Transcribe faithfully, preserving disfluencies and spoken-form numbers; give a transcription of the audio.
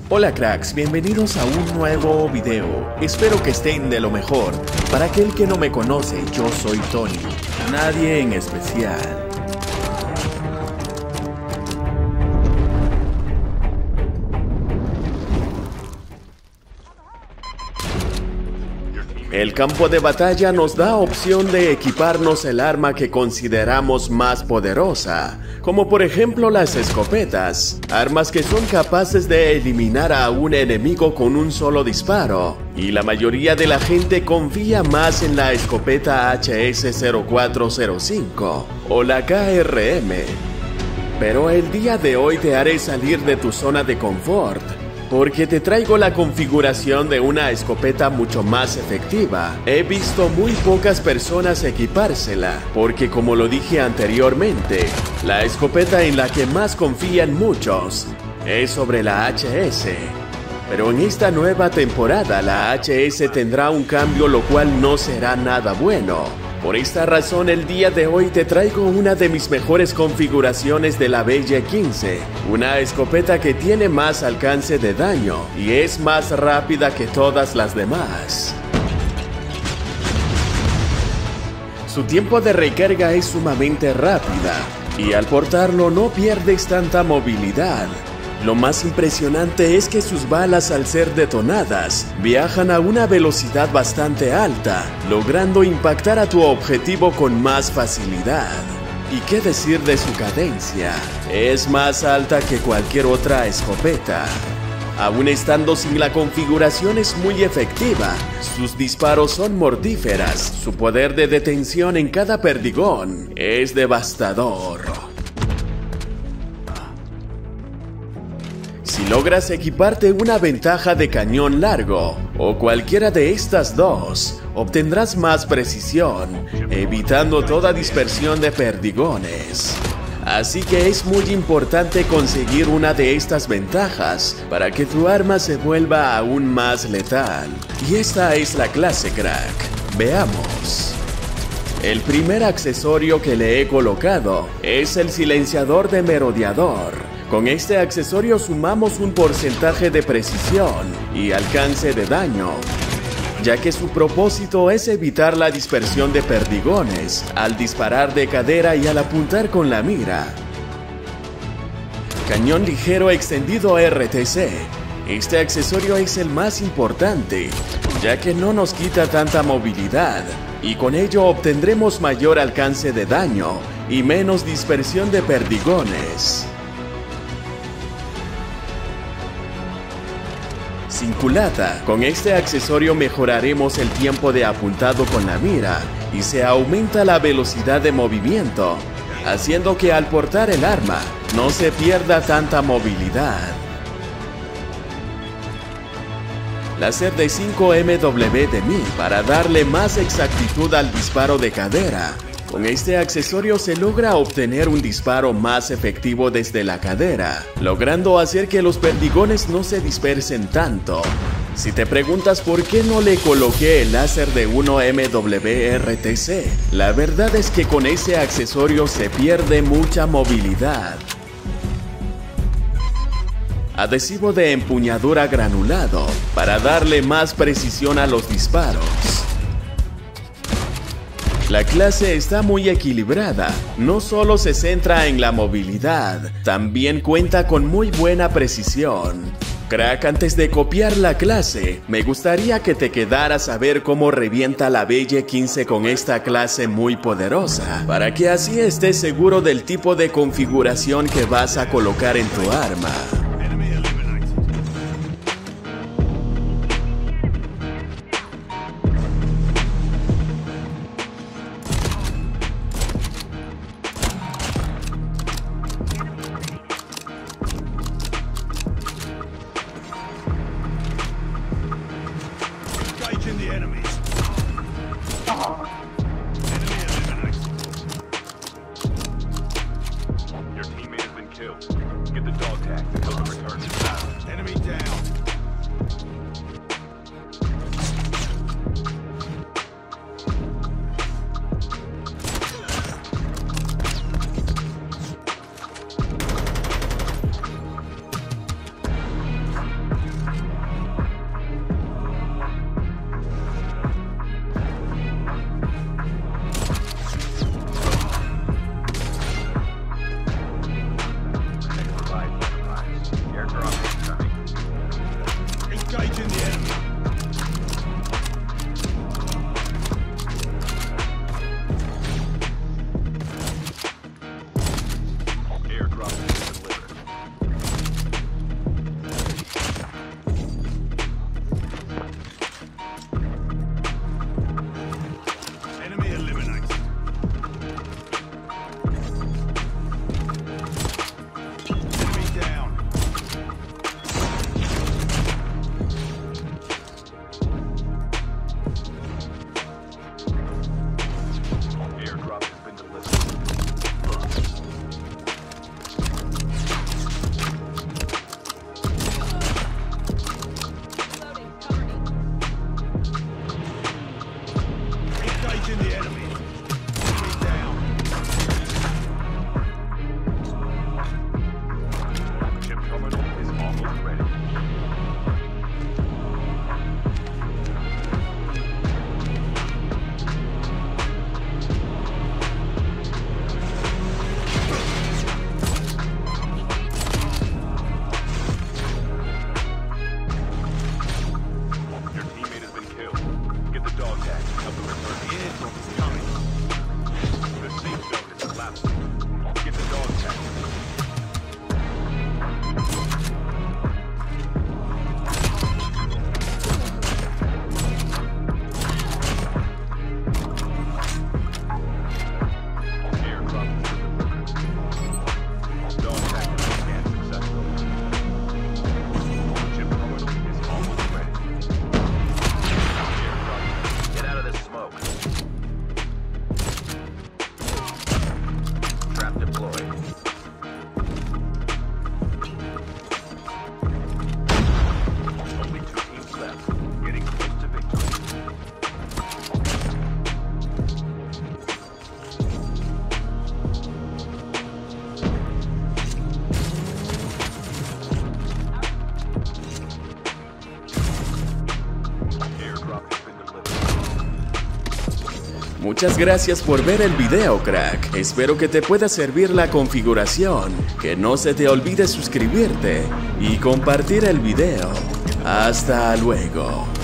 Hola cracks, bienvenidos a un nuevo video. Espero que estén de lo mejor. Para aquel que no me conoce, yo soy Tony, nadie en especial. El campo de batalla nos da opción de equiparnos el arma que consideramos más poderosa, como por ejemplo las escopetas, armas que son capaces de eliminar a un enemigo con un solo disparo, y la mayoría de la gente confía más en la escopeta H S cero cuatro cero cinco o la K R M. Pero el día de hoy te haré salir de tu zona de confort, porque te traigo la configuración de una escopeta mucho más efectiva. He visto muy pocas personas equipársela, porque como lo dije anteriormente, la escopeta en la que más confían muchos es sobre la H S. Pero en esta nueva temporada la H S tendrá un cambio, lo cual no será nada bueno. Por esta razón el día de hoy te traigo una de mis mejores configuraciones de la B Y quince, una escopeta que tiene más alcance de daño y es más rápida que todas las demás. Su tiempo de recarga es sumamente rápida y al portarlo no pierdes tanta movilidad. Lo más impresionante es que sus balas, al ser detonadas, viajan a una velocidad bastante alta, logrando impactar a tu objetivo con más facilidad. ¿Y qué decir de su cadencia? Es más alta que cualquier otra escopeta. Aún estando sin la configuración es muy efectiva, sus disparos son mortíferas, su poder de detención en cada perdigón es devastador. Si logras equiparte una ventaja de cañón largo, o cualquiera de estas dos, obtendrás más precisión, evitando toda dispersión de perdigones. Así que es muy importante conseguir una de estas ventajas para que tu arma se vuelva aún más letal. Y esta es la clase crack. Veamos. El primer accesorio que le he colocado es el silenciador de merodeador. Con este accesorio sumamos un porcentaje de precisión y alcance de daño, ya que su propósito es evitar la dispersión de perdigones al disparar de cadera y al apuntar con la mira. Cañón ligero extendido R T C. Este accesorio es el más importante, ya que no nos quita tanta movilidad, y con ello obtendremos mayor alcance de daño y menos dispersión de perdigones. Sin culata. Con este accesorio mejoraremos el tiempo de apuntado con la mira y se aumenta la velocidad de movimiento, haciendo que al portar el arma no se pierda tanta movilidad. Láser de cinco M W de mil para darle más exactitud al disparo de cadera. Con este accesorio se logra obtener un disparo más efectivo desde la cadera, logrando hacer que los perdigones no se dispersen tanto. Si te preguntas por qué no le coloqué el láser de uno M W R T C, la verdad es que con ese accesorio se pierde mucha movilidad. Adhesivo de empuñadura granulado para darle más precisión a los disparos. La clase está muy equilibrada, no solo se centra en la movilidad, también cuenta con muy buena precisión. Crack, antes de copiar la clase, me gustaría que te quedaras a ver cómo revienta la B Y quince con esta clase muy poderosa, para que así estés seguro del tipo de configuración que vas a colocar en tu arma. The enemies. Enemy eliminated. Your teammate has been killed. Get the dog tag. Engaging the enemy. Enemy down. Chip terminal is almost ready. Your teammate has been killed. Get the dog tag. Help them return. The airdrop is coming. The safe zone is collapsing. Get the dog tag. Airdrop is delivered. Dog tag is scanned successfully. Chip terminal is almost ready. Get out of this smoke. Trap deployed. Only two teams left. Getting close to victory. Airdrop has been delivered. Muchas gracias por ver el video, crack. Espero que te pueda servir la configuración. Que no se te olvide suscribirte y compartir el video. Hasta luego.